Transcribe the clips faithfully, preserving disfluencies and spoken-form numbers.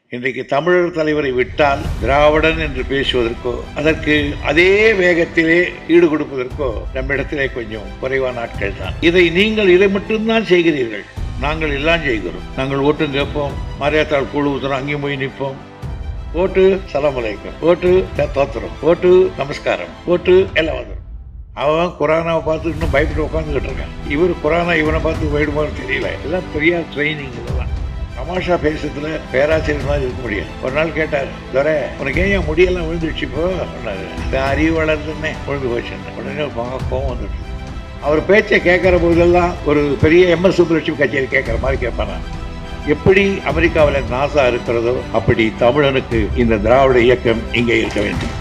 இன்றைக்கு தமிழர் தலைவரை விட்டால் திராவிடன் என்று பேசுவதற்கோ அதற்கு அதே வேகத்திலே ஈடு கொடுப்பதற்கோ நம்மிடத்திலே கொஞ்சம் குறைவான ஆட்கள் தான். இதை நீங்கள் இதை மட்டும்தான் செய்கிறீர்கள். நாங்கள் எல்லாம் செய்கிறோம். நாங்கள் ஓட்டும் கேட்போம், மரியாதாள் குழு ஊத்துறோம், அங்கேயும் போய் நிற்போம். ஓட்டு சலாம் அலைக்கும், ஓட்டு தோத்திரம், ஓட்டு நமஸ்காரம், ஓட்டு எல்லாம் வந்துடும். அவன் குரானாவை பார்த்து இன்னும் பயப்பட்டு உட்காந்துக்கிட்டு இருக்கான். இவர் குரானா இவனை பார்த்து போயிடுமான்னு தெரியல. எல்லாம் பெரிய ட்ரைனிங். இதெல்லாம் தமாஷா பேசுறதுல பேராசிரியர் மாதிரி இருக்க முடியாது. ஒரு நாள் கேட்டார், துரை உனக்கு ஏன் என் முடியெல்லாம் விழுந்துடுச்சு இப்போ சொன்னாரு. அறிவு வளர்ந்துன்னே விழுந்து போச்சுன்னு உடனே கோவம் வந்துட்டு அவர் பேச்சை கேட்குற போதெல்லாம் ஒரு பெரிய எம் எஸ் சுப்புலட்சுமி கச்சேரி கேட்குற மாதிரி கேட்பானா. எப்படி அமெரிக்காவில் நாசா இருக்கிறதோ அப்படி தமிழனுக்கு இந்த திராவிட இயக்கம் இங்கே இருக்க வேண்டும்.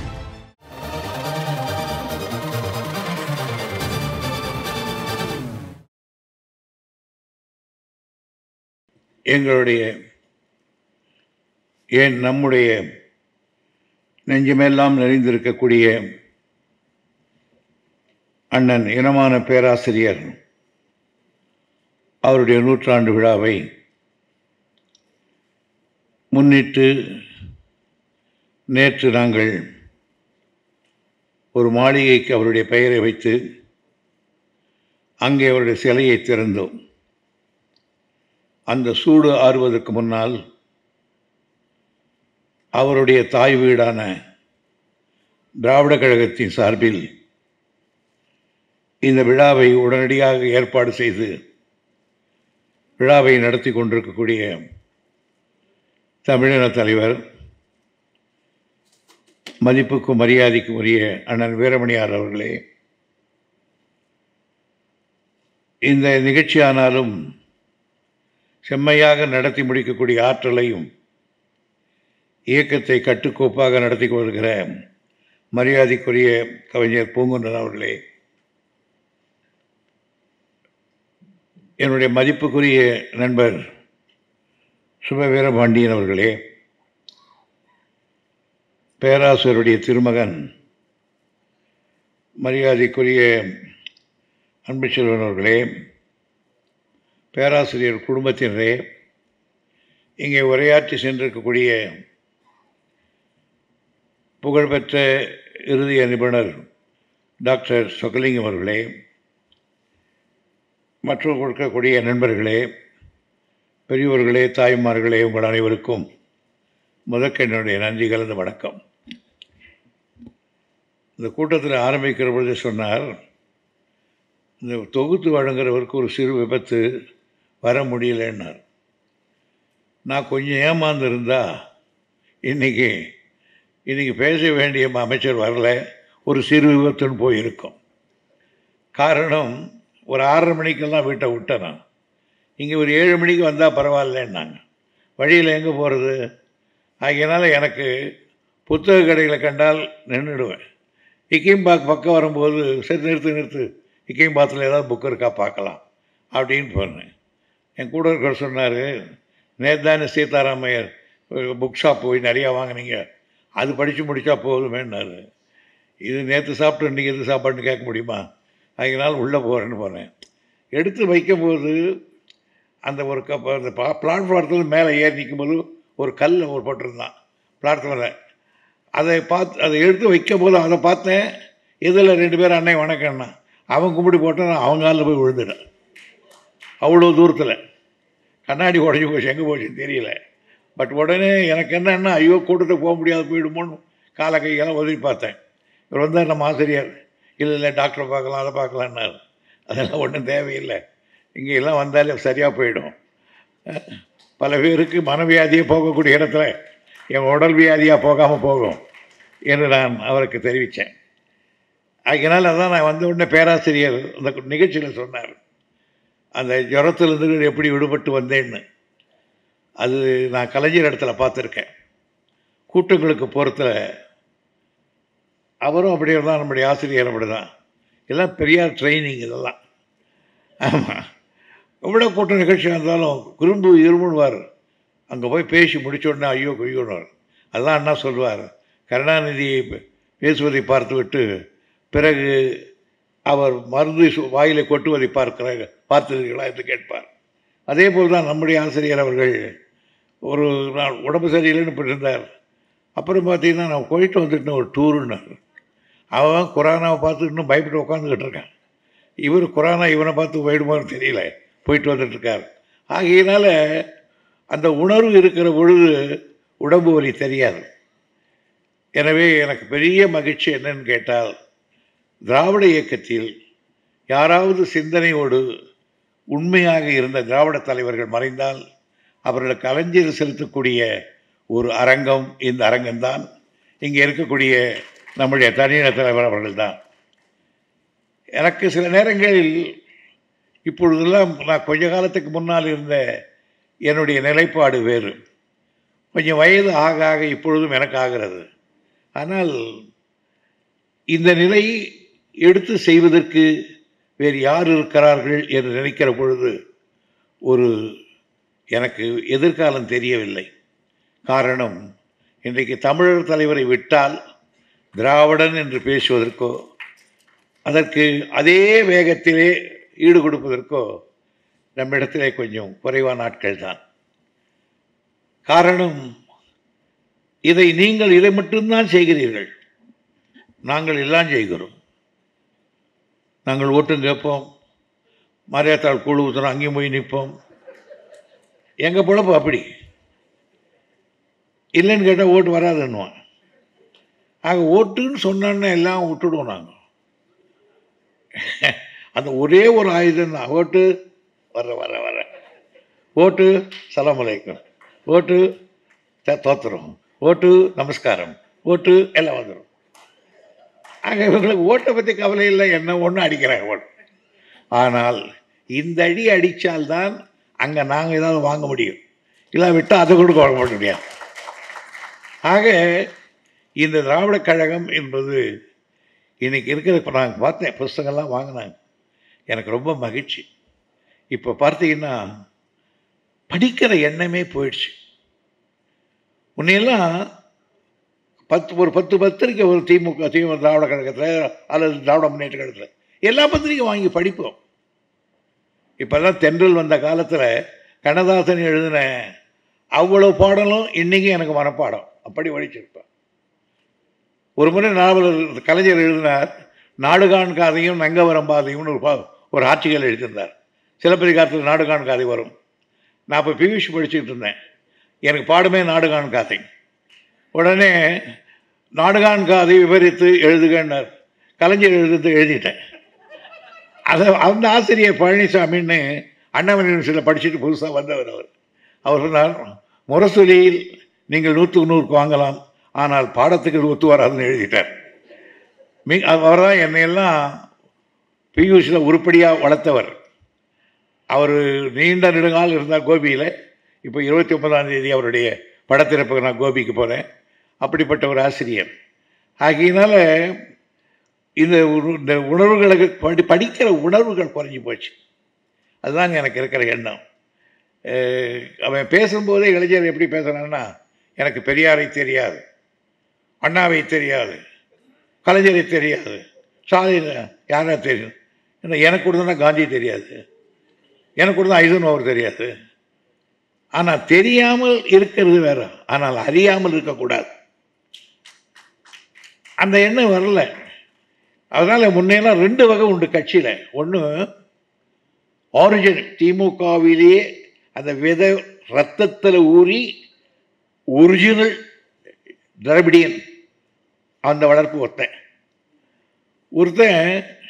எங்களுடைய ஏன் நம்முடைய நெஞ்சமெல்லாம் நிறைந்திருக்கக்கூடிய அண்ணன் இனமான பேராசிரியர் அவருடைய நூற்றாண்டு விழாவை முன்னிட்டு நேற்று நாங்கள் ஒரு மாளிகைக்கு அவருடைய பெயரை வைத்து அங்கே அவருடைய சிலையை திறந்தோம். அந்த சூடு ஆறுவதற்கு முன்னால் அவருடைய தாய் வீடான திராவிட கழகத்தின் சார்பில் இந்த விழாவை உடனடியாக ஏற்பாடு செய்து விழாவை நடத்தி கொண்டிருக்கக்கூடிய தமிழின தலைவர் மதிப்புக்கும் மரியாதைக்கும் உரிய அண்ணன் வீரமணியார் அவர்களே, இந்த நிகழ்ச்சியானாலும் செம்மையாக நடத்தி முடிக்கக்கூடிய ஆற்றலையும் இயக்கத்தை கட்டுக்கோப்பாக நடத்தி கொள்கிற மரியாதைக்குரிய கவிஞர் பூங்குன்றன் அவர்களே, என்னுடைய மதிப்புக்குரிய நண்பர் சுப வீரபாண்டியன் அவர்களே, பேராசிரியருடைய திருமகன் மரியாதைக்குரிய அன்பு செல்வன் அவர்களே, பேராசிரியர் குடும்பத்தினரே, இங்கே உரையாற்றி சென்றிருக்கக்கூடிய புகழ்பெற்ற இறுதிய நிபுணர் டாக்டர் சொக்கலிங்கம் அவர்களே, மற்றும் கொடுக்கக்கூடிய நண்பர்களே, பெரியோர்களே, தாய்மார்களே, உங்கள் அனைவருக்கும் முதற்கென்னுடைய நன்றி கலந்த வணக்கம். இந்த கூட்டத்தில் ஆரம்பிக்கிற பொழுது சொன்னார், இந்த தொகுத்து வழங்குறவருக்கு ஒரு சிறு விபத்து வர முடியலன்னார். நான் கொஞ்சம் ஏமாந்துருந்தா இன்றைக்கி இன்றைக்கி பேச வேண்டிய அமைச்சர் வரல, ஒரு சிறு விபத்துன்னு போயிருக்கும். காரணம், ஒரு ஆறரை மணிக்கெல்லாம் வீட்டை விட்டேன். நான் இங்கே ஒரு ஏழு மணிக்கு வந்தால் பரவாயில்லன்னாங்க. வழியில் எங்கே போகிறது? அதனால் எனக்கு புத்தக கடைகளை கண்டால் நின்றுடுவேன். இக்கீம்பாக் பக்கம் வரும்போது சரி நிறுத்து நிறுத்து இக்கீம்பாத்தில் ஏதாவது புக் இருக்கா பார்க்கலாம் அப்படின்னு போனேன். என் கூட இருக்கிற சொன்னார், நேத்தானே சீதாராமையர் புக் ஷாப் போய் நிறையா வாங்கினீங்க, அது படித்து முடித்தா போதுமேன்னாரு. இது நேற்று சாப்பிட்டு இன்றைக்கி எது சாப்பாடுன்னு கேட்க முடியுமா? அதனால் உள்ளே போகிறேன்னு போனேன். எடுத்து வைக்கும்போது அந்த ஒரு கப் அந்த பா பிளாட்ஃபாரத்தில் மேலே ஏறி நிற்கும்போது ஒரு கல் ஒரு போட்டிருந்தான் பிளாட்ஃபார்மில். அதை பார்த்து அதை எடுத்து வைக்கும் போது அதை பார்த்தேன். இதில் ரெண்டு பேரும் அன்னை வணக்கம்னா அவன் கும்பிடி போட்டால் நான் அவங்க காலில் போய் விழுந்துட்டேன். அவ்வளோ தூரத்தில் கண்ணாடி உடஞ்சி போச்சு, எங்கே போச்சுன்னு தெரியல. பட் உடனே எனக்கு என்னன்னா, ஐயோ கூட்டத்துக்கு போக முடியாது போயிடுமோன்னு காலை கையெல்லாம் உதவி பார்த்தேன். இவர் வந்தால் நம்ம ஆசிரியர், இல்லை இல்லை டாக்டரை பார்க்கலாம் அதை பார்க்கலான்னாரு. அதெல்லாம் ஒன்றும் தேவையில்லை, இங்கே எல்லாம் வந்தாலே சரியாக போயிடும். பல பேருக்கு மனவியாதியே போகக்கூடிய இடத்துல என் உடல் வியாதியாக போகாமல் போகும் என்று நான் அவருக்கு தெரிவித்தேன். அதனால் அதான் நான் வந்த உடனே பேராசிரியர் அந்த நிகழ்ச்சியில் சொன்னார், அந்த ஜுரத்திலிருந்து எப்படி விடுபட்டு வந்தேன்னு. அது நான் கலைஞர் இடத்துல பார்த்துருக்கேன். கூட்டங்களுக்கு போகிறதுல அவரும் அப்படியே தான், நம்முடைய ஆசிரியர் அப்படி தான். எல்லாம் பெரியார் ட்ரைனிங் இதெல்லாம். ஆமாம், எவ்வளோ கூட்ட நிகழ்ச்சி இருந்தாலும் குறும்பு இருமுன்னுவார். அங்கே போய் பேசி முடிச்ச உடனே ஐயோ கொய்யோன்னு. அதுதான் அண்ணா சொல்லுவார், கருணாநிதி பேசுவதை பார்த்து விட்டு பிறகு அவர் மருந்து வாயிலை கொட்டுவதை பார்க்கிற பார்த்திருக்கிறீர்களா என்று கேட்பார். அதே போல் தான் நம்முடைய ஆசிரியர் அவர்கள் ஒரு நாள் உடம்பு சரியில்லைன்னு போயிருந்தார். அப்புறம் பார்த்தீங்கன்னா நான் போயிட்டு வந்துட்டேன் ஒரு டூருன்னார். அவன் கொரோனாவை பார்த்து இன்னும் பயப்பட்டு உட்காந்துக்கிட்டு இருக்கான். இவர் கொரோனா இவனை பார்த்து போயிடுமான்னு தெரியல, போயிட்டு வந்துட்டுருக்கார். ஆகையினால அந்த உணர்வு இருக்கிற பொழுது உடம்பு வலி தெரியாது. எனவே எனக்கு பெரிய மகிழ்ச்சி என்னன்னு கேட்டால், திராவிட இயக்கத்தில் யாராவது சிந்தனையோடு உண்மையாக இருந்த திராவிட தலைவர்கள் மறைந்தால் அவர்களுக்கு அலஞ்சலி செலுத்தக்கூடிய ஒரு அரங்கம் இந்த அரங்கம்தான். இங்கே இருக்கக்கூடிய நம்முடைய தனியின தலைவர் அவர்கள்தான். எனக்கு சில நேரங்களில் இப்பொழுதெல்லாம் நான் கொஞ்ச காலத்துக்கு முன்னால் இருந்த என்னுடைய நிலைப்பாடு வேறு. கொஞ்சம் வயது ஆக ஆக இப்பொழுதும் எனக்கு ஆகிறது. ஆனால் இந்த நிலையை எடுத்து செய்வதற்கு வேறு யார் இருக்கிறார்கள் என்று நினைக்கிற பொழுது ஒரு எனக்கு எதிர்காலம் தெரியவில்லை. காரணம், இன்றைக்கு தமிழர் தலைவரை விட்டால் திராவிடன் என்று பேசுவதற்கோ அதற்கு அதே வேகத்திலே ஈடு கொடுப்பதற்கோ நம்மிடத்திலே கொஞ்சம் குறைவான நாட்கள் தான். காரணம், இதை நீங்கள் இதை மட்டும்தான் செய்கிறீர்கள், நாங்கள் எல்லாம் செய்கிறோம். நாங்கள் ஓட்டும் கேட்போம், மரியாதாள் குழு ஊற்றுறோம், அங்கேயும் போய் நிற்போம். எங்கள் பொழப்பு அப்படி இல்லைன்னு கேட்டால் ஓட்டு வராதுன்னுவான். ஆக ஓட்டுன்னு சொன்னான்னு எல்லாம் விட்டுடுவோம். நாங்கள் அந்த ஒரே ஒரு ஆயுதம் தான், ஓட்டு வர வர வர ஓட்டு சலாம் அலைக்கும், ஓட்டு தோத்துறோம், ஓட்டு நமஸ்காரம், ஓட்டு எல்லாம் வந்துடும். ஆக இவங்களுக்கு ஓட்டை பற்றி கவலை இல்லை, என்ன ஒன்று அடிக்கிறாங்க ஓட்டு. ஆனால் இந்த அடி அடித்தால்தான் அங்கே நாங்கள் ஏதாவது வாங்க முடியும், இல்லை விட்டால் அதை கூட வாங்க முடியாது. ஆக இந்த திராவிட கழகம் என்பது இன்றைக்கி இருக்கிற, இப்போ நாங்கள் பார்த்தேன் புஸ்தகம்லாம் வாங்கினாங்க, எனக்கு ரொம்ப மகிழ்ச்சி. இப்போ பார்த்தீங்கன்னா படிக்கிற எண்ணமே போயிடுச்சு. முன்னையெல்லாம் பத்து ஒரு பத்து பத்திரிக்கை ஒரு திமுக திமுக திராவிட கழகத்தில் அல்லது திராவிட முன்னேற்ற கழகத்தில் எல்லா பத்திரிக்கை வாங்கி படிப்போம். இப்போல்லாம் தென்றல் வந்த காலத்தில் கண்ணதாசன் எழுதின அவ்வளோ பாடலும் இன்றைக்கும் எனக்கு மனப்பாடம், அப்படி படிச்சிருப்பேன். ஒரு முறை நாவலர் கலைஞர் எழுதினார், நாடுகான் காதையும் நங்கவரம் பாதையும்னு ஒரு ஒரு ஆட்சிகள் எழுதியிருந்தார். சிலப்பதிகாரத்தில் நாடுகான் காதை வரும். நான் இப்போ பியூஷ் படிச்சுக்கிட்டு இருந்தேன், எனக்கு பாடுமே நாடுகான் காதை. உடனே நாடுகான் காதை விவரித்து எழுதுகன்னார். கலைஞர் எழுதுறது எழுதிட்டேன். அதை அந்த ஆசிரியர் பழனிசாமின்னு அண்ணாமலை யூனிவர்சிட்டியில் படிச்சுட்டு புதுசாக வந்தவர். அவர் அவர் சொன்னார், முரசொலியில் நீங்கள் நூற்றுக்கு நூறுக்கு வாங்கலாம், ஆனால் பாடத்துக்கு ஒத்து வராதுன்னு எழுதிட்டார். மீ அவர் தான் என்னையெல்லாம் பியூஷில் உருப்படியாக வளர்த்தவர். அவர் நீண்ட நெடுங்கால் இருந்தார் கோபியில். இப்போ இருபத்தி ஒன்பதாம் தேதி அவருடைய படத்திறப்புக்கு நான் கோபிக்கு போகிறேன். அப்படிப்பட்ட ஒரு ஆசிரியர். ஆகையினால இந்த இந்த உணர்வுகளுக்கு படி படிக்கிற உணர்வுகள் குறைஞ்சி போச்சு. அதுதான் எனக்கு இருக்கிற எண்ணம். அவன் பேசும்போதே இளைஞர் எப்படி பேசுகிறான்னா, எனக்கு பெரியாரை தெரியாது, அண்ணாவை தெரியாது, கலைஞரை தெரியாது, ஸ்டாலின் யாரா தெரியும், எனக்கு கூட தான் காந்தி தெரியாது, எனக்கு கூட தான் ஐசன்ஹவர் தெரியாது. ஆனால் தெரியாமல் இருக்கிறது வேற, ஆனால் அறியாமல் இருக்கக்கூடாது. அந்த எண்ணம் வரல. அதனால் முன்னெல்லாம் ரெண்டு வகை உண்டு கட்சியில். ஒன்று ஆரிஜின் திமுகவிலேயே அந்த வித ரத்தத்தில் ஊறி ஒரிஜினல் திராவிடியன் அந்த வளர்ப்பு ஒருத்தன். ஒருத்தன்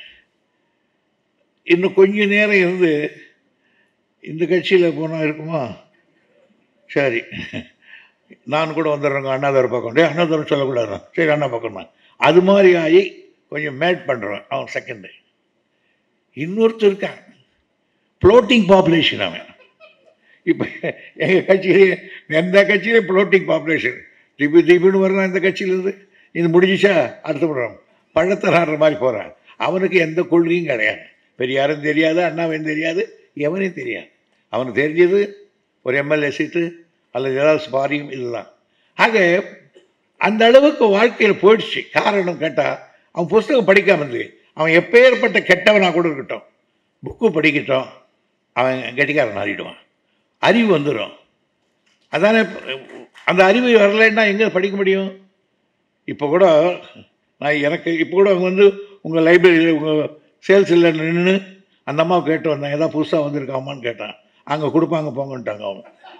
இன்னும் கொஞ்ச நேரம் இருந்து இந்த கட்சியில் போனால் இருக்குமா, சரி நான் கூட வந்துடுறேங்க அண்ணாதார பக்கம், டே அண்ணாதாரம் சொல்லக்கூடாது, சரி அண்ணா பக்கம் தான், அது மாதிரி ஆகி கொஞ்சம் மேட் பண்ணுறேன். அவன் செகண்டு. இன்னொருத்தர் இருக்கான் ஃப்ளோட்டிங் பாப்புலேஷன். அவன் இப்போ எங்கள் கட்சியிலே எந்த கட்சியிலே ஃப்ளோட்டிங் பாப்புலேஷன் திபி திபின்னு வர்றான். இந்த கட்சியிலேருந்து இது முடிஞ்சிச்சா அடுத்த முறம் பழத்தராடுற மாதிரி போகிறான். அவனுக்கு எந்த கொள்கையும் கிடையாது. பெரியாரும் தெரியாது, அண்ணாவையும் தெரியாது, எவனையும் தெரியாது. அவனுக்கு தெரிஞ்சது ஒரு எம்எல்ஏ சீட்டு அல்லது ஏதாவது ஸ்பாரியும் இதுதான். ஆக அந்த அளவுக்கு வாழ்க்கையில் போயிடுச்சு. காரணம் கேட்டால் அவன் புஸ்தகம் படிக்காமல் இருந்து, அவன் எப்பேற்பட்ட கெட்டவனாக கூட இருக்கட்டும், புக்கு படிக்கட்டும், அவன் கெட்டிக்காரன் ஆறிடுவான், அறிவு வந்துடும். அதானே. அந்த அறிவு வரலைன்னா எங்கே படிக்க முடியும்? இப்போ கூட நான் எனக்கு இப்போ கூட அவங்க வந்து உங்கள் லைப்ரரியில் உங்கள் சேல்ஸில் நின்று அந்த அம்மாவை கேட்டு வந்தேன், ஏதாவது புதுசாக வந்திருக்காமான்னு கேட்டேன். அங்கே கொடுப்பாங்க போங்கன்ட்டாங்க அவங்க.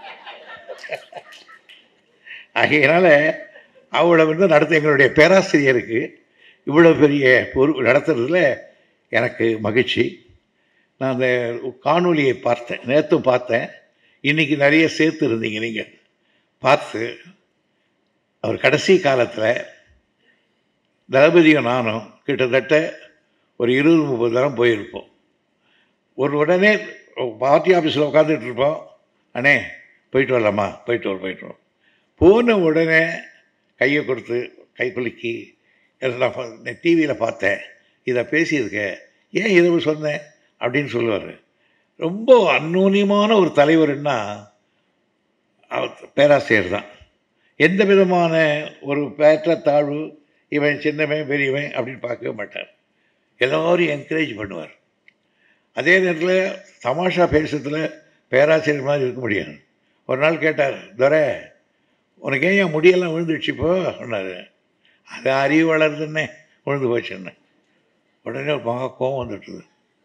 ஆகையினால அவளை வந்து நடத்த எங்களுடைய பேராசிரியருக்கு இவ்வளோ பெரிய பொறுப்பு நடத்துறதுல எனக்கு மகிழ்ச்சி. நான் அந்த காணொலியை பார்த்தேன், நேற்றும் பார்த்தேன், இன்றைக்கி நிறைய சேர்த்து இருந்தீங்க நீங்கள் பார்த்து. அவர் கடைசி காலத்தில் தளபதியும் நானும் கிட்டத்தட்ட ஒரு இருபது முப்பது தரம் போயிருப்போம். ஒரு உடனே பார்ட்டி ஆஃபீஸில் உட்காந்துட்டு இருப்போம், அண்ணே போயிட்டு வரலாமா, போயிட்டு வர போயிட்டு வரோம். போன உடனே கையை கொடுத்து கை குலுக்கி நான் டிவியில் பார்த்தேன், இதை பேசியிருக்கேன், ஏன் இதை சொன்னேன் அப்படின்னு சொல்லுவார். ரொம்ப அந்நூன்யமான ஒரு தலைவர்னா பேராசிரியர் தான். எந்த விதமான ஒரு பேற்றத்தாழ்வு, இவன் சின்னவன் பெரியவன் அப்படின்னு பார்க்கவே மாட்டார். எல்லோரையும் என்கரேஜ் பண்ணுவார். அதே நேரத்தில் தமாஷா பேசுறதுல பேராசிரியர் மாதிரி இருக்க முடியாது. ஒரு நாள் கேட்டார், துரை உனக்கு ஏன் என் முடியெல்லாம் விழுந்துடுச்சு இப்போ சொன்னார். அது அறிவு வளருதுன்னே விழுந்து போச்சுன்னு. உடனே ஒரு மகா கோவம் வந்துட்டுது.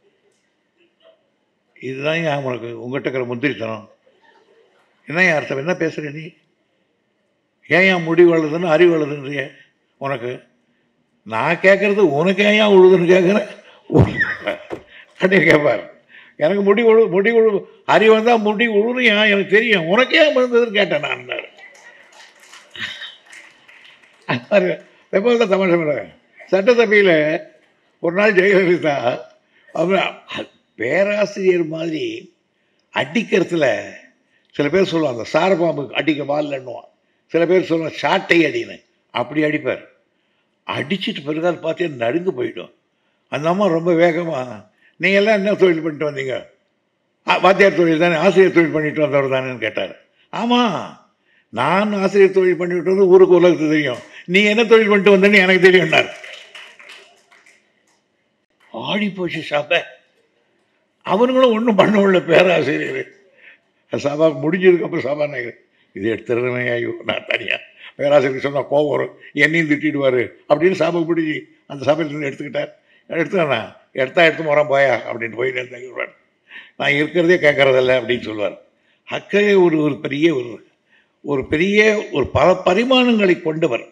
இதுதான் ஏன் உனக்கு உங்கள்கிட்ட இருக்கிற முந்திரித்தனம்? என்ன என் அர்த்தம், என்ன பேசுகிற நீ? ஏன் என் முடி வளருதுன்னு அறிவு வளருதுன்றிய உனக்கு? நான் கேட்குறது உனக்கு ஏன் ஏன் உழுதுன்னு கேட்குறேன் அப்படின்னு கேட்பார். எனக்கு முடி உழு முடி உழு அறிவு வந்தால் முடி உழுன்னு ஏன் எனக்கு தெரியும், உனக்கு ஏன் விழுந்ததுன்னு கேட்டேன் நான். எப்போ தான் தமிழ் சட்டசபையில் ஒரு நாள் ஜெயலலிதா அவர் பேராசிரியர் மாதிரி அடிக்கிறதுல சில பேர் சொல்லுவாங்க சாரபாம்பு அடிக்க வால்லன்னுவான், சில பேர் சொல்லுவாங்க சாட்டை அடின்னு, அப்படி அடிப்பார். அடிச்சுட்டு பிறகு அதை பார்த்தே நடுங்கு போயிடும். அந்த அம்மா ரொம்ப வேகமாக, நீங்கள் எல்லாம் என்ன தொழில் பண்ணிட்டு வந்தீங்க? வாத்தியார் தொழில் தானே, ஆசிரியர் தொழில் பண்ணிட்டு வந்தவர் தானேன்னு கேட்டார். ஆமாம், நான் ஆசிரியர் தொழில் பண்ணிவிட்டு வந்து ஊருக்கு உலகத்துக்கு தெரியும், நீ என்ன தொழில் பண்ணிட்டு வந்தேன்னு எனக்கு தெரியும்னார். ஆடி போச்சு சபை. அவனுங்களும் ஒன்றும் பண்ண உள்ள பேராசிரியர். சபா முடிஞ்சதுக்கப்புறம் சபாநாயகர் இது எடுத்துறதுனே, ஐயோ நான் தனியாக பேராசிரியர் சொன்னால் கோவம் வரும், என்னையும் திட்டிடுவார் அப்படின்னு சபை முடிஞ்சு அந்த சபையிலேருந்து எடுத்துக்கிட்டார். எடுத்துக்கண்ணா எடுத்தா எடுத்து முறம் போயா அப்படின்னு போய் எடுத்துக்கிடுவார். நான் இருக்கிறதே கேட்கறதில்ல அப்படின்னு சொல்லுவார். அக்கறை ஒரு ஒரு பெரிய ஒரு ஒரு பெரிய ஒரு பல பரிமாணங்களை கொண்டவர்.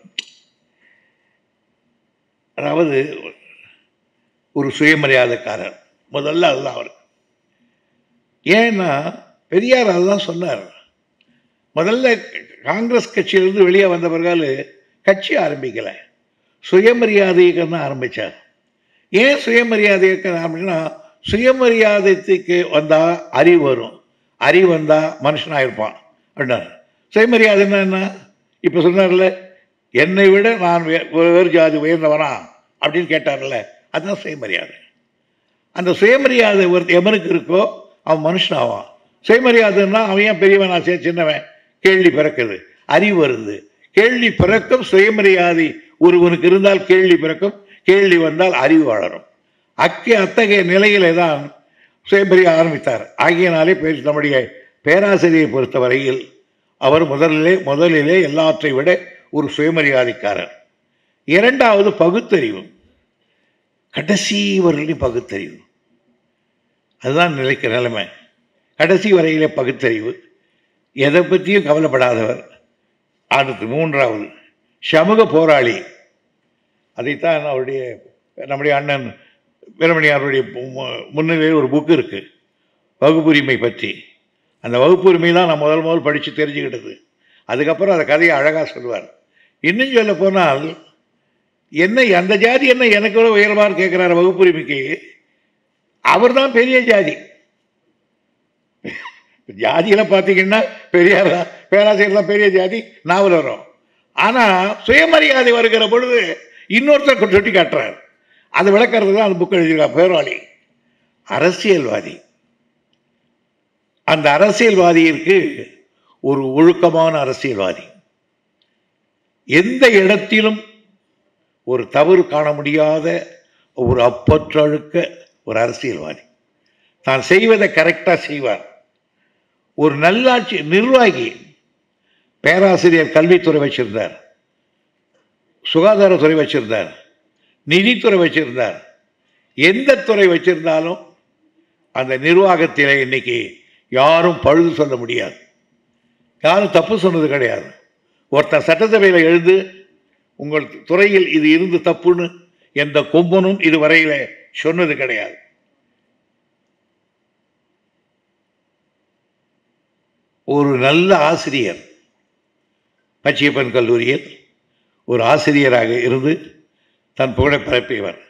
அதாவது ஒரு சுயமரியாதைக்காரர் முதல்ல அதுதான் அவர். ஏன்னா பெரியார் அதுதான் சொன்னார். முதல்ல காங்கிரஸ் கட்சியிலிருந்து வெளியே வந்த பிறகு கட்சி ஆரம்பிக்கலை, சுயமரியாதை இயக்கம் தான் ஆரம்பித்தார். ஏன் சுயமரியாதை இயக்கம் ஆரம்பிச்சுன்னா, சுயமரியாதைக்கு வந்தால் அறிவு வரும், அறிவு வந்தால் மனுஷனாக இருப்பான் அப்படின்னார். சுயமரியாதைன்னா என்ன? இப்போ சொன்னார்ல, என்னை விட நான் வேறு ஜாதி உயர்ந்தவனா அப்படின்னு கேட்டார்ல, அதுதான் சுயமரியாதை. அந்த சுயமரியாதை ஒரு எவனுக்கு இருக்கோ அவன் மனுஷனாவான். சுயமரியாதைன்னா அவன் ஏன் பெரியவன் நான் சே சின்னவன், கேள்வி பிறக்குது, அறிவு வருது. கேள்வி பிறக்கும் சுயமரியாதை ஒருவனுக்கு இருந்தால் கேள்வி பிறக்கும், கேள்வி வந்தால் அறிவு வளரும். அக்கே அத்தகைய நிலையிலே தான் சுயமரியாதை ஆரம்பித்தார். ஆகியனாலே பேர் நம்முடைய பேராசிரியை பொறுத்தவரையில் அவர் முதலிலே முதலிலே எல்லாற்றை விட ஒரு சுயமரியாதைக்காரர். இரண்டாவது பகுத்தறிவு, கடைசி வரையிலும் பகுத்தறிவு, அதுதான் நிலைக்க நிலைமை. கடைசி வரையிலே பகுத்தறிவு, எதை பற்றியும் கவலைப்படாதவர். அடுத்து மூன்றாவது சமூக போராளி. அதைத்தான் அவருடைய நம்முடைய அண்ணன் வீரமணியாருடைய முன்னிலையில் ஒரு புக்கு இருக்குது வகுப்புரிமை பற்றி. அந்த வகுப்புரிமை தான் நான் முதல் முதல் படித்து தெரிஞ்சுக்கிட்டது. அதுக்கப்புறம் அந்த கதையை அழகாக சொல்லுவார். இன்னும் சொல்ல போனால், என்ன அந்த ஜாதி என்ன எனக்கு கூட உயர்வான்னு கேட்குறாரு வகுப்புரிமைக்கு, அவர் தான் பெரிய ஜாதி. ஜாதியெல்லாம் பார்த்தீங்கன்னா பெரியார் தான், பேராசிரியர் தான் பெரிய ஜாதி, நாவல் வரும். ஆனால் சுயமரியாதை வருகிற பொழுது இன்னொருத்தர் சுட்டி காட்டுறார். அதை விளக்கிறது தான் அந்த புக் எழுதியிருக்கா பேராளி. அரசியல்வாதி, அந்த அரசியல்வாதியிற்கு ஒரு ஒழுக்கமான அரசியல்வாதி, எந்த இடத்திலும் ஒரு தவறு காண முடியாத ஒரு அப்பற்றழுக்க ஒரு அரசியல்வாதி, தான் செய்வதை கரெக்டாக செய்வார். ஒரு நல்லாட்சி நிர்வாகி, பேராசிரியர் கல்வித்துறை வச்சிருந்தார், சுகாதாரத்துறை வச்சிருந்தார், நிதித்துறை வச்சிருந்தார். எந்த துறை வச்சிருந்தாலும் அந்த நிர்வாகத்திலே இன்னைக்கு யாரும் பழுது சொல்ல முடியாது, யாரும் தப்பு சொன்னது கிடையாது. ஒருத்தன் சட்டசபையில் எழுந்து உங்கள் துறையில் இது இருந்து தப்புன்னு எந்த கொம்பனும் இதுவரையில சொன்னது கிடையாது. ஒரு நல்ல ஆசிரியர் பச்சையப்பன் கல்லூரியில் ஒரு ஆசிரியராக இருந்து தன் புகழை பரப்பியவர்.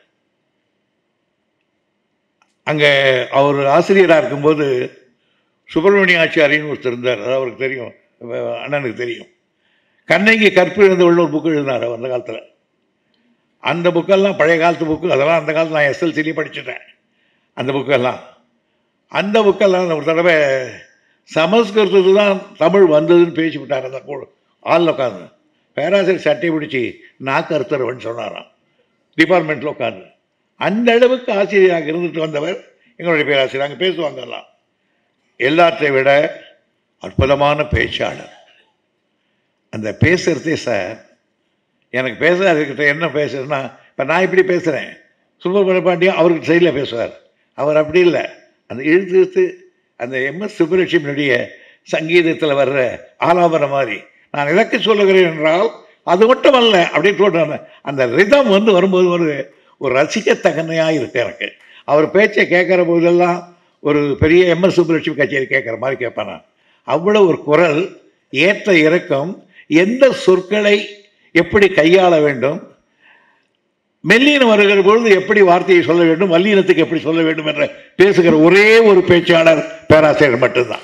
அங்கே அவர் ஆசிரியராக இருக்கும்போது சுப்பிரமணிய ஆச்சாரின்னு ஒருத்தர் இருந்தார், அது அவருக்கு தெரியும், அண்ணனுக்கு தெரியும். கண்ணகி கற்பிழந்த உள்ள ஒரு புக்கு எழுதினார் அந்த காலத்தில். அந்த புக்கெல்லாம் பழைய காலத்து புக்கு, அதெல்லாம் அந்த காலத்தில் நான் எஸ்எல்சிலேயே படிச்சுட்டேன் அந்த புக்கெல்லாம். அந்த புக்கெல்லாம் ஒரு தடவை சமஸ்கிருதத்துக்கு தான் தமிழ் வந்ததுன்னு பேசி விட்டார். அந்த ஆளில் உட்காந்து பேராசிரியர் சட்டை பிடிச்சி நாக்கு அறுத்தரவன் சொன்னாராம் டிபார்ட்மெண்ட்டில் உட்காந்து. அந்த அளவுக்கு ஆசிரியராக இருந்துட்டு வந்தவர் எங்களுடைய பேராசிரியர். அங்கே பேசுவாங்கலாம். எல்லாற்றை விட அற்புதமான பேச்சாளர். அந்த பேசுகிறதே சார், எனக்கு பேசுகிறதுக்கிட்ட என்ன பேசுறதுன்னா, இப்போ நான் இப்படி பேசுகிறேன், சுப்பிரமணிய பாண்டியன் அவருக்கு சைடில் பேசுவார். அவர் அப்படி இல்லை, அந்த எழுத்து எழுத்து அந்த எம்எஸ் சுப்புலட்சுமியுடைய சங்கீதத்தில் வர்ற ஆலாபனம் மாதிரி நான் இலக்கு சொல்லுகிறேன் என்றால் அது மட்டும் அல்ல அப்படின்னு சொல்கிறேன். அந்த ரிதம் வந்து வரும்போது ஒரு ஒரு ரசிக்கத்தகனையாக இருக்குது எனக்கு. அவர் பேச்சை கேட்குற போதெல்லாம் ஒரு பெரிய எம்எஸ் சுப்புலட்சுமி கச்சேரி கேட்குற மாதிரி கேட்பேன் நான். அவ்வளோ ஒரு குரல், ஏற்ற இறக்கம், எந்த சொற்களை எப்படி கையாள வேண்டும், மெல்லினம் வருகிற பொழுது எப்படி வார்த்தையை சொல்ல வேண்டும், வல்லினத்துக்கு எப்படி சொல்ல வேண்டும் என்ற பேசுகிற ஒரே ஒரு பேச்சாளர் பேராசிரியர் மட்டும்தான்.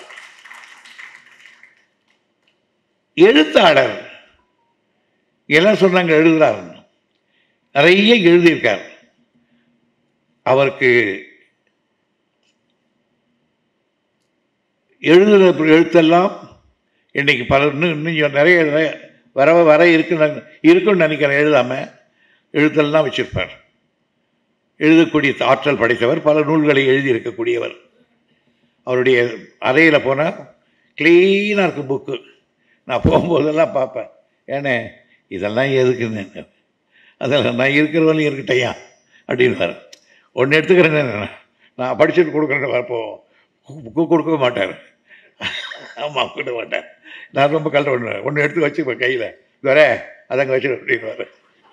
எழுத்தாளர் எல்லாம் சொன்னாங்க, எழுதுறாரு, நிறைய எழுதியிருக்கார். அவருக்கு எழுதுகிற எழுத்தெல்லாம் இன்னைக்கு பல இன்னும் இன்னும் நிறைய வர வர இருக்குன்னு இருக்குன்னு நினைக்கிறேன். எழுதாமல் எழுத்தெல்லாம் வச்சிருப்பார். எழுதக்கூடிய ஆற்றல் படைத்தவர், பல நூல்களை எழுதியிருக்கக்கூடியவர். அவருடைய அறையில் போனால் க்ளீனாக இருக்கும் புக்கு. நான் போகும்போதெல்லாம் பார்ப்பேன், ஏன்னே இதெல்லாம் எதுக்குன்னு, அதெல்லாம் நான் இருக்கிறவரையும் இருக்கட்டையா அப்படின்வார். ஒன்று எடுத்துக்கிறேன், நான் படிச்சுட்டு கொடுக்குறேன்னு வரப்போ புக்கு கொடுக்கவே மாட்டார். ஆமாம், கொடுக்க மாட்டார். நான் ரொம்ப கல்ற ஒன்று ஒன்று எடுத்து வச்சுப்பேன் கையில், வர அதங்க வச்சுரு அப்படின்வார்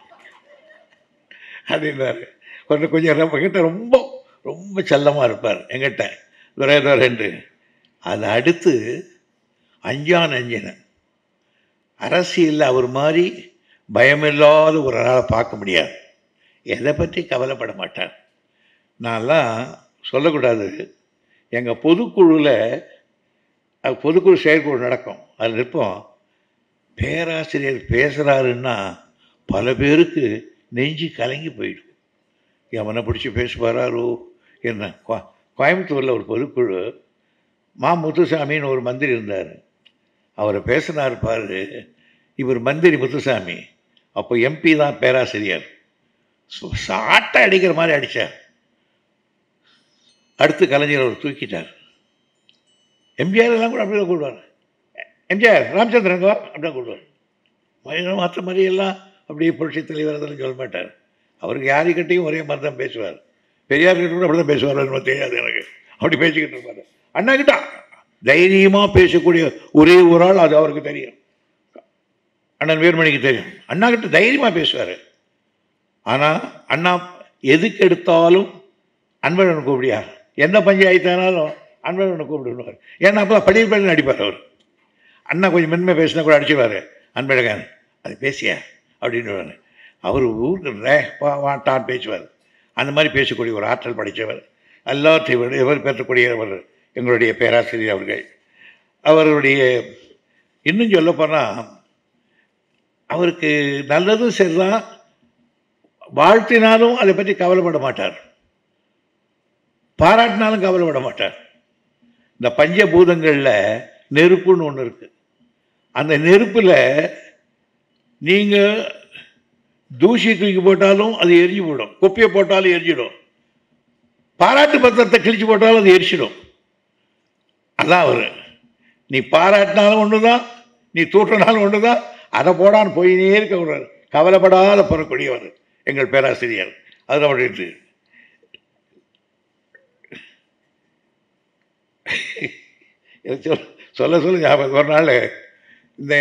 அப்படின்வார். கொஞ்சம் கொஞ்சம் நம்ம கிட்ட ரொம்ப ரொம்ப செல்லமாக இருப்பார் எங்கிட்ட, துரை துரைன்று. அதை அடுத்து அஞ்சான் அஞ்சனன் அரசியலில் அவர் மாதிரி பயமில்லாத ஒரு நாளை பார்க்க முடியாது. எதை பற்றி கவலைப்பட மாட்டார். நான்லாம் சொல்லக்கூடாது, எங்கள் பொதுக்குழுவில் பொதுக்குழு செயற்குழு நடக்கும், அதில் இருப்போம். பேராசிரியர் பேசுகிறாருன்னா பல பேருக்கு நெஞ்சு கலங்கி போயிடும். எவனை பிடிச்சி பேசுவாரோ என்ன. கோ கோயம்புத்தூரில் ஒரு பொதுக்குழு, மா முத்துசாமின்னு ஒரு மந்திரி இருந்தார். அவரை பேசினார் பாரு, இவர் மந்திரி முத்துசாமி, அப்போ எம்பி தான் பேராசிரியர். சாட்டை அடிக்கிற மாதிரி அடித்தார். அடுத்து கலைஞர் அவர் தூக்கிட்டார். எம்ஜிஆர் எல்லாம் கூட அப்படிதான் கூடுவார். எம்ஜிஆர் ராமச்சந்திரன் அப்படிதான் கூடுவார். மற்ற மாதிரி எல்லாம் அப்படியே புரட்சி தலைவர் அதெல்லாம் சொல்ல மாட்டார். அவருக்கு யாருக்கிட்டையும் ஒரே மாதிரி தான் பேசுவார். பெரியார்கிட்ட கூட அப்படி தான் பேசுவார், தெரியாது எனக்கு. அப்படி பேசிக்கிட்டு இருப்பார். அண்ணா கிட்ட தைரியமாக பேசக்கூடிய ஒரே ஒரு ஆள், அது அவருக்கு தெரியும், அண்ணன் வீரமணிக்கு தெரியும். அண்ணா கிட்ட தைரியமாக பேசுவார். ஆனால் அண்ணா எதுக்கு எடுத்தாலும் அன்பழகனை கூப்பிடியார், எந்த பஞ்சாயத்தானாலும் அன்பழகனை கூப்பிடுவார். ஏன்னா அப்போ படி படி நடிப்பார் அவர். அண்ணா கொஞ்சம் மென்மை பேசினா கூட அடிச்சுவார், அன்பழகன் அது பேசியா அப்படின்னு. அவர் ஊருக்கு வாட்டான் பேசுவார். அந்த மாதிரி பேசக்கூடிய ஒரு ஆற்றல் படைத்தவர், எல்லாத்தையும் எவர் பெற்றக்கூடியவர் எங்களுடைய பேராசிரியர் அவர்கள். அவருடைய இன்னும் சொல்லப்போனால் அவருக்கு நல்லதும் சரிதான், வாழ்த்தினாலும் அதை பற்றி கவலைப்பட மாட்டார், பாராட்டினாலும் கவலைப்பட மாட்டார். இந்த பஞ்சபூதங்களில் நெருப்புன்னு ஒன்று இருக்குது. அந்த நெருப்பில் நீங்கள் தூசி தூக்கி போட்டாலும் அது எரிஞ்சு போடும், குப்பையை போட்டாலும் எரிஞ்சிடும், பாராட்டு பத்திரத்தை கிழிச்சு போட்டாலும் அது எரிச்சிடும். அதான் அவர். நீ பாராட்டினாலும் ஒன்று தான், நீ தூற்றினாலும் ஒன்று தான், அதை போடான்னு போயினே இருக்க ஒரு கவலைப்படாத பெறக்கூடியவர் எங்கள் பேராசிரியர். அது அப்படின்ட்டு சொல் சொல்ல சொல்ல ஞாபகம். ஒரு நாள் இந்த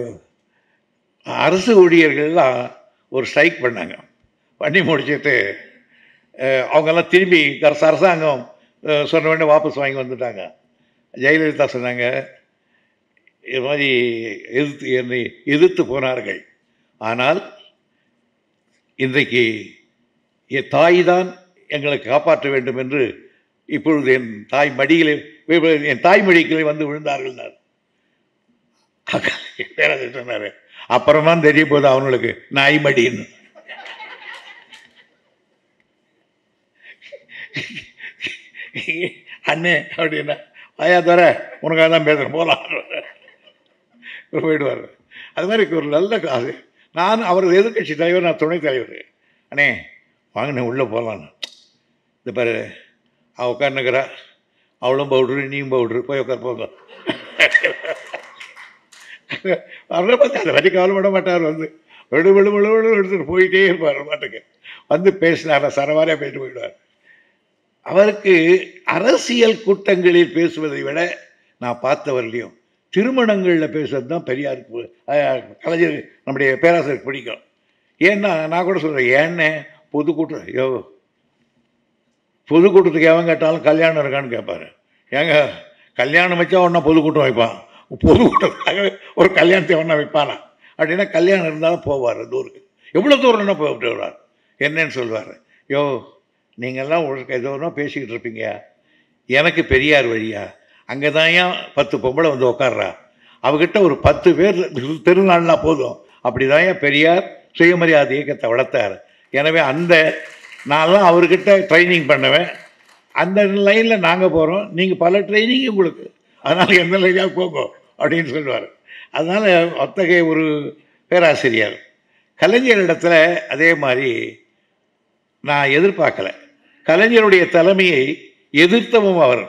அரசு ஊழியர்கள்லாம் ஒரு ஸ்ட்ரைக் பண்ணாங்க. பண்ணி முடிச்சுட்டு அவங்கெல்லாம் திரும்பி அரசு அரசாங்கம் சொன்ன உடனே வாபஸ் வாங்கி வந்துட்டாங்க. ஜெயலலிதா சொன்னாங்க, இது மாதிரி எதிர்த்து என்னை எதிர்த்து போனார்கள். ஆனால் இன்றைக்கு என் தாய் தான் எங்களை காப்பாற்ற வேண்டும் என்று இப்பொழுது என் தாய் மடிகளை என் தாய்மொழிகளை வந்து விழுந்தார்கள். பேராசிரியர் சொன்னார், அப்புறமா தெரிய போது அவங்களுக்கு நாய்மடின்னு. அண்ணே அப்படின்னா ஐயா தர உனக்காக தான் பேசுகிறேன் போகலாம் போயிடுவார். அது மாதிரி ஒரு நல்ல காசு. நான் அவர் எதிர்கட்சி தலைவர், நான் துணைத் தலைவர். அண்ணே வாங்கினே உள்ளே போகலான்னு. இந்த பாரு அவள் உட்காந்துக்கிறா, அவளும் பவுட்ரு நீயும் பவுட்ரு, போய் உட்கார் போங்க. அவரை பார்த்து அதை வரைக்கும் கவலைப்பட மாட்டார். வந்து விழு விழு விழு விழு எடுத்துட்டு போயிட்டே இருப்பார். பாட்டுக்கு வந்து பேசினார், சரவாரியாக போயிட்டு போயிடுவார். அவருக்கு அரசியல் கூட்டங்களில் பேசுவதை விட நான் பார்த்தவர்களையும் திருமணங்களில் பேசுறது தான் பெரியாருக்கு கலைஞர் நம்முடைய பேராசிரியருக்கு பிடிக்கும். ஏன்னா நான் கூட சொல்கிறேன், ஏன்னே பொதுக்கூட்டம் ஐயோ பொதுக்கூட்டத்துக்கு எவன் கேட்டாலும் கல்யாணம் இருக்கான்னு கேட்பாரு. ஏங்க கல்யாணம் வச்சா ஒன்றா பொதுக்கூட்டம் வைப்பான், பொதுக்கூட்டத்துக்காக ஒரு கல்யாணத்தை ஒன்றா வைப்பானா அப்படின்னா கல்யாணம் இருந்தாலும் போவார். தூருக்கு எவ்வளோ தூரம்னா போய்விட்டு வருவார். என்னன்னு சொல்லுவார், யோ நீங்கள்லாம் ஏதோ ஒன்றா பேசிக்கிட்டு இருப்பீங்க, எனக்கு பெரியார் வழியா அங்கே தான் ஏன் பத்து பொம்பளை வந்து உட்கார்றா, அவகிட்ட ஒரு பத்து பேர் திருநாள்னா போதும். அப்படி தான் ஏன் பெரியார் சுயமரியாதை இயக்கத்தை வளர்த்தார். எனவே அந்த நான்லாம் அவர்கிட்ட ட்ரைனிங் பண்ணுவேன். அந்த லைனில் நாங்கள் போகிறோம், நீங்கள் பல ட்ரைனிங் உங்களுக்கு, அதனால் எந்த லைனாக போங்க அப்படின்னு சொல்லுவார். அதனால் அத்தகைய ஒரு பேராசிரியர். கலைஞரிடத்தில் அதே மாதிரி நான் எதிர்பார்க்கலை. கலைஞருடைய தலைமையை எதிர்த்தவும் அவர்.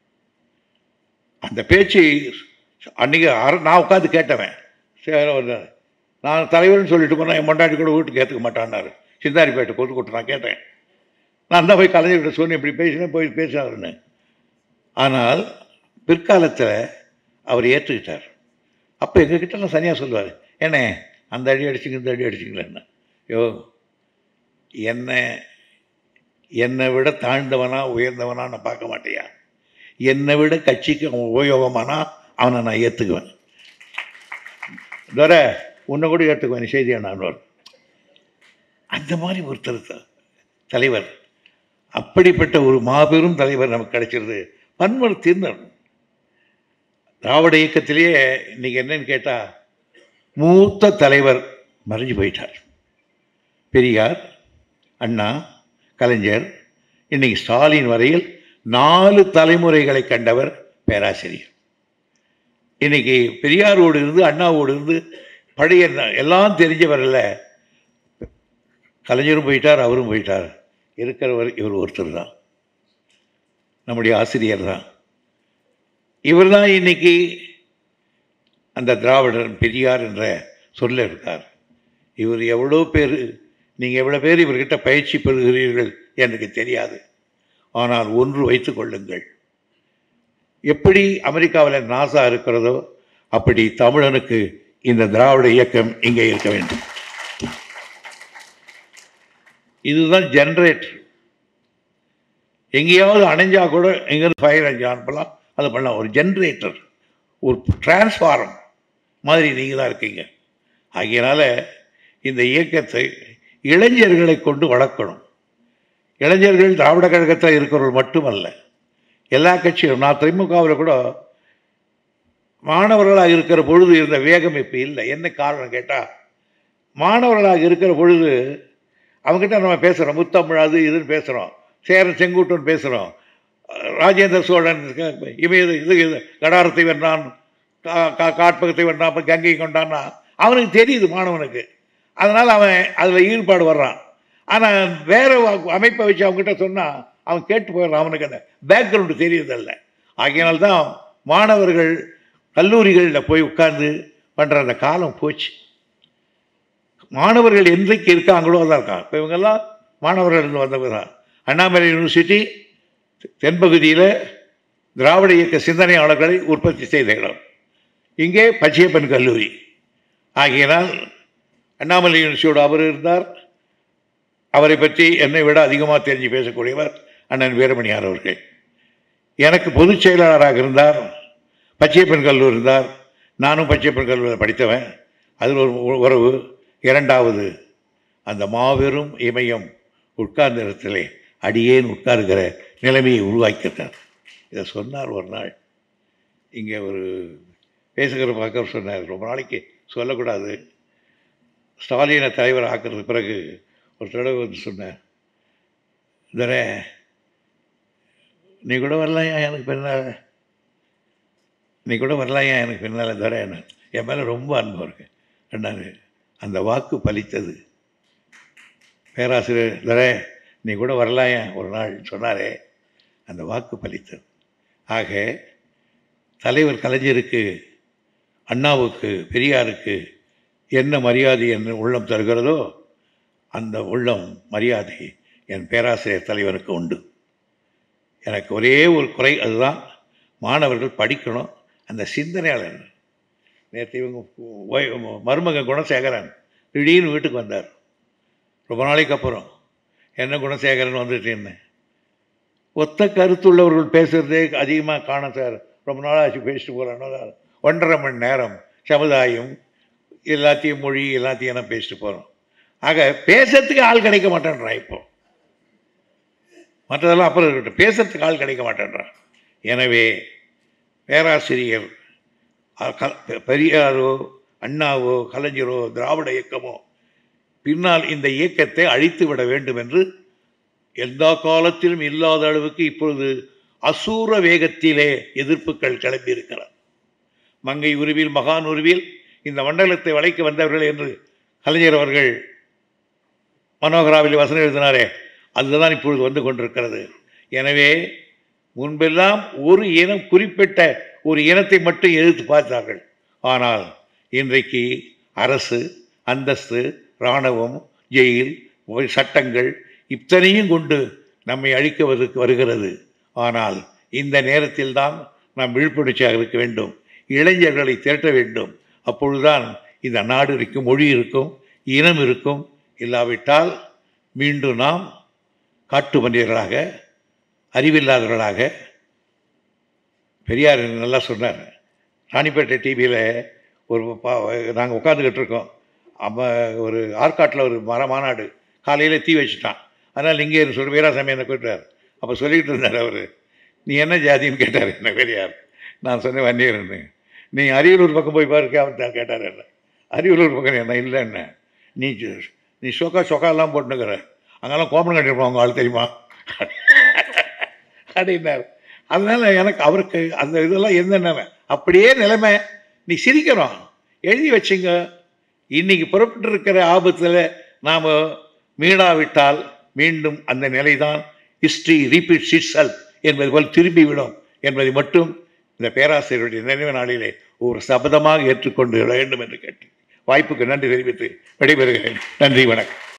அந்த பேச்சு அன்றைக்கி நான் உட்காந்து கேட்டவன். நான் தலைவர்னு சொல்லிட்டு போனால் என் மொண்டாட்டி கூட வீட்டுக்கு ஏற்றுக்க மாட்டான்னாரு. சிந்தாரிப்பேட்டை பொதுக்கூட்டம் நான் கேட்டேன். நான் தான் போய் கலைஞர்கிட்ட சொன்னேன், இப்படி பேசினேன், போய் பேசினாருன்னு. ஆனால் பிற்காலத்தில் அவர் ஏற்றுக்கிட்டார். அப்போ எங்ககிட்ட நான் சனியாக சொல்லுவார், ஏன்னே அந்த அடி அடிச்சிங்க இந்த அடி அடிச்சிங்களேன்னு. யோ என்னை என்னை விட தாழ்ந்தவனா உயர்ந்தவனா நான் பார்க்க மாட்டேயா, என்னை விட கட்சிக்கு அவன் உபயோகமானா அவனை நான் ஏற்றுக்குவேன். தர உன்னை கூட ஏற்றுக்குவேன் செய்தியா நான் வரும். அந்த மாதிரி ஒருத்தர் தலைவர், அப்படிப்பட்ட ஒரு மாபெரும் தலைவர் நமக்கு கிடைச்சிருது. பன்மர் திருநர் திராவிட இயக்கத்திலேயே இன்னைக்கு என்னன்னு கேட்டால் மூத்த தலைவர் மறைஞ்சு போயிட்டார். பெரியார், அண்ணா, கலைஞர், இன்னைக்கு ஸ்டாலின் வரையில் நாலு தலைமுறைகளை கண்டவர் பேராசிரியர். இன்னைக்கு பெரியாரோடு இருந்து அண்ணாவோடு இருந்து பழைய எல்லாம் தெரிஞ்சவரில் கலைஞரும் போயிட்டார், அவரும் போயிட்டார். இருக்கிறவர் இவர் ஒருத்தர் தான், நம்முடைய ஆசிரியர் தான். இவர் தான் இன்னைக்கு அந்த திராவிடர் பெரியார் என்ற சொல்ல இருக்கார். இவர் எவ்வளோ பேர், நீங்கள் எவ்வளோ பேர் இவர்கிட்ட பயிற்சி பெறுகிறீர்கள் எனக்கு தெரியாது. ஆனால் ஒன்று வைத்து கொள்ளுங்கள், எப்படி அமெரிக்காவில் நாசா இருக்கிறதோ அப்படி தமிழனுக்கு இந்த திராவிட இயக்கம் இங்கே இருக்க வேண்டும். இதுதான் ஜென்ரேட்டர். எங்கேயாவது அணைஞ்சா கூட எங்கேருந்து ஃபயர் அஞ்சு அனுப்பலாம், அதை பண்ணலாம். ஒரு ஜென்ரேட்டர், ஒரு டிரான்ஸ்ஃபார்ம் மாதிரி நீங்கள் தான் இருக்கீங்க. ஆகையினால இந்த இயக்கத்தை இளைஞர்களை கொண்டு வளர்க்கணும். இளைஞர்கள் திராவிட கழகத்தில் இருக்கிறவர்கள் மட்டுமல்ல, எல்லா கட்சியும். நான் திமுகவில் கூட மாணவர்களாக இருக்கிற பொழுது இருந்த வேகம் இப்போ இல்லை. என்ன காரணம் கேட்டால், மாணவர்களாக இருக்கிற பொழுது அவங்ககிட்ட நம்ம பேசுகிறோம், முத்தமிழ் அது இதுன்னு பேசுகிறோம், சேரன் செங்குட்டுன்னு பேசுகிறோம், ராஜேந்திர சோழன் இவை இது இது கடாரத்தை வென்றான், காட்பகத்தை வென்றான், கங்கை கொண்டான்னா அவனுக்கு தெரியுது மாணவனுக்கு. அதனால் அவன் அதில் ஈடுபாடு வர்றான். ஆனால் வேறு அமைப்பை வச்சு அவங்ககிட்ட சொன்னால் அவன் கேட்டு போயிடுறான், அவனுக்கு அந்த பேக்ரவுண்டு தெரியுதில்ல. ஆகையினால்தான் மாணவர்கள் கல்லூரிகளில் போய் உட்கார்ந்து பண்ணுற அந்த காலம் போச்சு. மாணவர்கள் என்றைக்கு இருக்காங்களோ தான் இருக்காங்க. இப்போ இவங்கெல்லாம் மாணவர்கள் இருந்து வந்தவங்க தான். அண்ணாமலை யூனிவர்சிட்டி தென்பகுதியில் திராவிட இயக்க சிந்தனையாளர்களை உற்பத்தி செய்த இடம். இங்கே பச்சையப்பன் கல்லூரி ஆகியனால் அண்ணாமலை யூனிவர்சிட்டியோடு அவர் இருந்தார். அவரை பற்றி என்னை விட அதிகமாக தெரிஞ்சு பேசக்கூடியவர் அண்ணன் வீரமணியார் அவர்கள். எனக்கு பொதுச் செயலாளராக இருந்தார். பச்சையப்பன் கல்லூரி இருந்தார். நானும் பச்சையப்பன் கல்லூரியில் படித்தவன். அதில் ஒரு உறவு. இரண்டாவது, அந்த மாபெரும் இமயம் உட்கார்ந்த இடத்திலே அடியேன் உட்காருகிற நிலைமையை உருவாக்கிட்டார். இதை சொன்னார் ஒரு நாள். இங்கே ஒரு பேசுகிற பக்கம் சொன்னார், ரொம்ப நாளைக்கு சொல்லக்கூடாது, ஸ்டாலினை தலைவர் ஆக்கிறது பிறகு ஒரு தடவை வந்து சொன்னார், இதரே நீ கூட வரலையா எனக்கு பின்னால், நீ கூட வரலையா எனக்கு பின்னால் தர என்ன என் மேலே ரொம்ப அன்பு இருக்கு என்னாரு. அந்த வாக்கு பலித்தது. பேராசிரியர் தர நீ கூட வரலாயா ஒரு நாள் சொன்னாரே, அந்த வாக்கு பலித்தது. ஆக தலைவர் கலைஞருக்கு, அண்ணாவுக்கு, பெரியாருக்கு என்ன மரியாதை என்ன உள்ளம் தருகிறதோ அந்த உள்ளம் மரியாதை என் பேராசிரியர் தலைவருக்கு உண்டு. எனக்கு ஒரே ஒரு குறை, அதுதான் மாணவர்கள் படிக்கணும். அந்த சிந்தனையாளர் நேற்று இவங்க மருமக குணசேகரன் திடீர்னு வீட்டுக்கு வந்தார். ரொம்ப நாளைக்கு அப்புறம் என்ன குணசேகரன் வந்துட்டேன்னு. ஒத்த கருத்துள்ளவர்கள் பேசுகிறதே அதிகமாக காணும் சார். ரொம்ப நாளாச்சு பேசிட்டு போகிறோன்னா ஒன்றரை மணி நேரம் சமுதாயம் எல்லாத்தையும் மொழி எல்லாத்தையும் நான் பேசிட்டு போகிறோம். ஆக பேசுறதுக்கு ஆள் கிடைக்க மாட்டேன்றான். இப்போ மற்றதெல்லாம் அப்புறம் இருக்கட்டும், பேசுறதுக்கு ஆள் கிடைக்க மாட்டேன்றான். எனவே பேராசிரியர் பெரியாரோ அண்ணாவோ கலைஞரோ திராவிட இயக்கமோ பின்னால் இந்த இயக்கத்தை அழித்து விட வேண்டும் என்று எந்த காலத்திலும் இல்லாத அளவுக்கு இப்பொழுது அசூர வேகத்திலே எதிர்ப்புகள் கிளம்பி இருக்கிறார். மங்கை உருவில் மகான் உருவில் இந்த மண்டலத்தை வளைக்க வந்தவர்கள் என்று கலைஞர் அவர்கள் மனோகராவில் வசனம் எழுதினாரே, அதுதான் இப்பொழுது வந்து கொண்டிருக்கிறது. எனவே முன்பெல்லாம் ஒரு இனம், குறிப்பிட்ட ஒரு இனத்தை மட்டும் எதிர்த்து பார்த்தார்கள். ஆனால் இன்றைக்கு அரசு, அந்தஸ்து, இராணுவம், ஜெயில், சட்டங்கள் இத்தனையும் கொண்டு நம்மை அழிக்க வருகிறது. ஆனால் இந்த நேரத்தில் தான் நாம் விழிப்புணர்ச்சியாக இருக்க வேண்டும். இளைஞர்களை திரட்ட வேண்டும். அப்பொழுதுதான் இந்த நாடு இருக்கும், மொழி இருக்கும், இனம் இருக்கும். இல்லாவிட்டால் மீண்டும் நாம் காட்டு மனிதர்களாக, அறிவில்லாதவர்களாக. பெரியார் நல்லா சொன்னார். ராணிப்பேட்டை டிவியில் ஒரு பா நாங்கள் உட்காந்துக்கிட்டு இருக்கோம். அப்போ ஒரு ஆற்காட்டில் ஒரு மர மாநாடு, காலையில் தீ வச்சுட்டான். அதனால் இங்கே சொல்லி வீராசாமி என்ன கூப்பிட்டார். அப்போ சொல்லிக்கிட்டு இருந்தார் அவர். நீ என்ன ஜாதின்னு கேட்டார் என்ன பெரியார். நான் சொன்னேன் வன்னியர்னு. நீ அரியலூர் பக்கம் போய் பாருக்க அவர் கேட்டார் என்ன. அரியலூர் பக்கம் என்ன இல்லை என்ன, நீ நீ சொக்கா சொக்காலாம் போட்டுனுக்கிற, அங்கெல்லாம் கோமன் கட்டிருப்போம் அவங்க ஆள் தெரியுமா அப்படின்னார். அதனால் எனக்கு அவருக்கு அந்த இதெல்லாம் எந்த அப்படியே நிலைமை. நீ சிரிக்கிறோம், எழுதி வச்சுங்க. இன்னைக்கு புறப்பட்டு இருக்கிற ஆபத்தில் நாம் மீளாவிட்டால் மீண்டும் அந்த நிலைதான் ஹிஸ்டரி ரிப்பீட்ஸ் இட்செல்ஃப் என்பது போல் திரும்பிவிடும் என்பதை மட்டும் இந்த பேராசிரியருடைய நினைவு நாளிலே ஒரு சபதமாக ஏற்றுக்கொண்டு வேண்டும் என்று கேட்டு வாய்ப்புக்கு நன்றி தெரிவித்து விடைபெறுகிறேன். நன்றி, வணக்கம்.